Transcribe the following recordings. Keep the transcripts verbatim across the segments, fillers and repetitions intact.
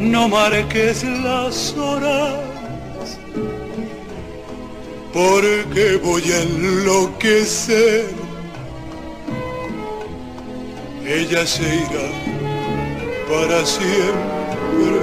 no marques las horas, porque voy a enloquecer. Ella se irá para siempre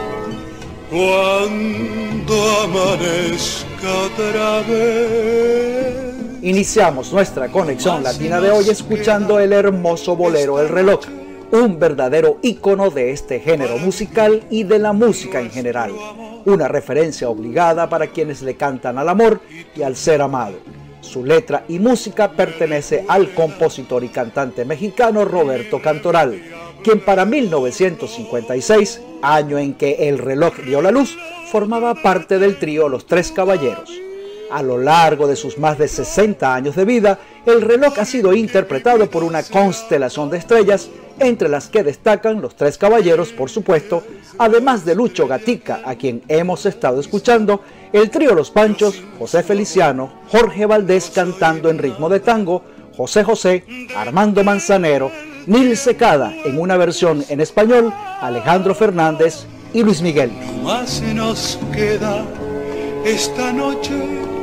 cuando amanezca otra vez. Iniciamos nuestra conexión latina de hoy escuchando el hermoso bolero El Reloj, un verdadero ícono de este género musical y de la música en general, una referencia obligada para quienes le cantan al amor y al ser amado. Su letra y música pertenece al compositor y cantante mexicano Roberto Cantoral, quien para mil novecientos cincuenta y seis, año en que El Reloj vio la luz, formaba parte del trío Los Tres Caballeros. A lo largo de sus más de sesenta años de vida, El Reloj ha sido interpretado por una constelación de estrellas, entre las que destacan Los Tres Caballeros, por supuesto, además de Lucho Gatica, a quien hemos estado escuchando, el trío Los Panchos, José Feliciano, Jorge Valdés cantando en ritmo de tango, José José, Armando Manzanero, Nil Secada en una versión en español, Alejandro Fernández y Luis Miguel. Más nos queda esta noche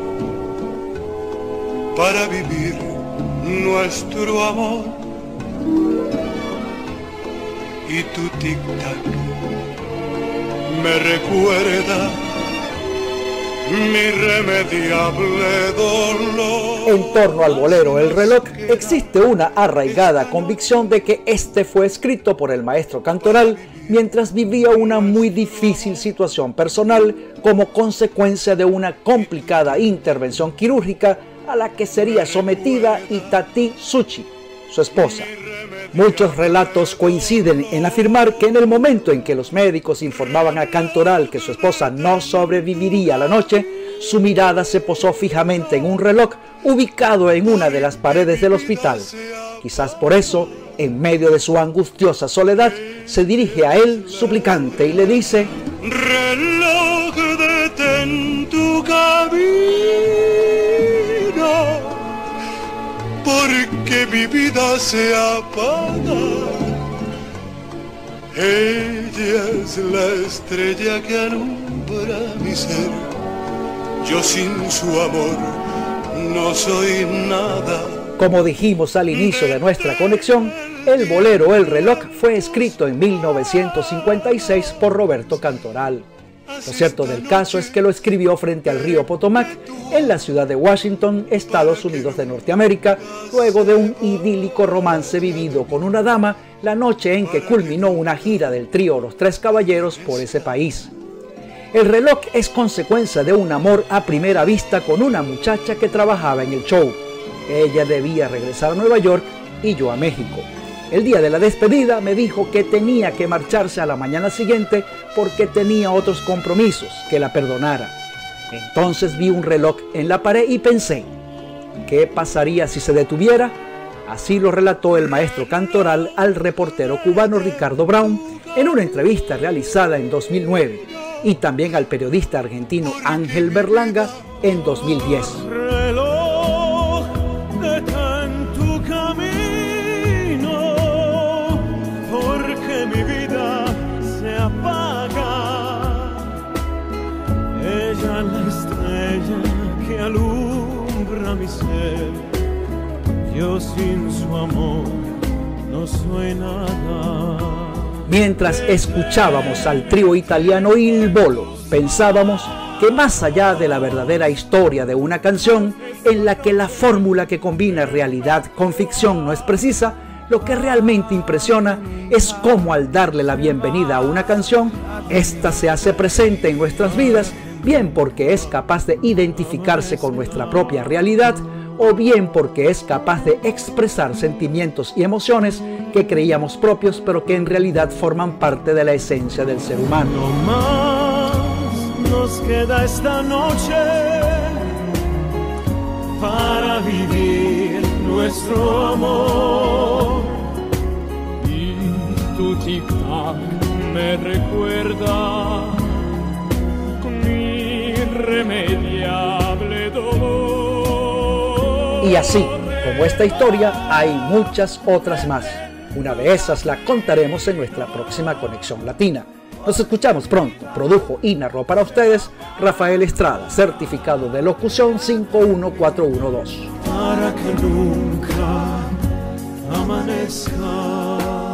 para vivir nuestro amor, y tu tic-tac me recuerda mi irremediable dolor. En torno al bolero El Reloj existe una arraigada convicción de que este fue escrito por el maestro Cantoral mientras vivía una muy difícil situación personal como consecuencia de una complicada intervención quirúrgica a la que sería sometida Itatí Suchi, su esposa. Muchos relatos coinciden en afirmar que en el momento en que los médicos informaban a Cantoral que su esposa no sobreviviría a la noche, su mirada se posó fijamente en un reloj ubicado en una de las paredes del hospital. Quizás por eso, en medio de su angustiosa soledad, se dirige a él suplicante y le dice: reloj, detén tu camino, porque mi vida se apaga. Ella es la estrella que alumbra mi ser. Yo sin su amor no soy nada. Como dijimos al inicio de nuestra conexión, el bolero El Reloj fue escrito en mil novecientos cincuenta y seis por Roberto Cantoral. Lo cierto del caso es que lo escribió frente al río Potomac, en la ciudad de Washington, Estados Unidos de Norteamérica, luego de un idílico romance vivido con una dama la noche en que culminó una gira del trío Los Tres Caballeros por ese país. El Reloj es consecuencia de un amor a primera vista con una muchacha que trabajaba en el show. Ella debía regresar a Nueva York y yo a México. El día de la despedida me dijo que tenía que marcharse a la mañana siguiente porque tenía otros compromisos, que la perdonara. Entonces vi un reloj en la pared y pensé, ¿qué pasaría si se detuviera? Así lo relató el maestro Cantoral al reportero cubano Ricardo Brown en una entrevista realizada en dos mil nueve y también al periodista argentino Ángel Berlanga en dos mil diez. Reloj, detén tu camino, porque mi vida se apaga. Ella es la estrella que alumbra mi ser. Yo sin su amor no soy nada. Mientras escuchábamos al trío italiano Il Volo, pensábamos que más allá de la verdadera historia de una canción, en la que la fórmula que combina realidad con ficción no es precisa, lo que realmente impresiona es cómo al darle la bienvenida a una canción, ésta se hace presente en nuestras vidas, bien porque es capaz de identificarse con nuestra propia realidad, o bien porque es capaz de expresar sentimientos y emociones que creíamos propios, pero que en realidad forman parte de la esencia del ser humano. No más nos queda esta noche para vivir nuestro amor, y tu tic-tac me recuerda mi irremediable dolor. Y así, como esta historia, hay muchas otras más. Una de esas la contaremos en nuestra próxima Conexión Latina. Nos escuchamos pronto. Produjo y narró para ustedes Rafael Estrada, certificado de locución cinco uno cuatro uno dos. Para que nunca amanezca.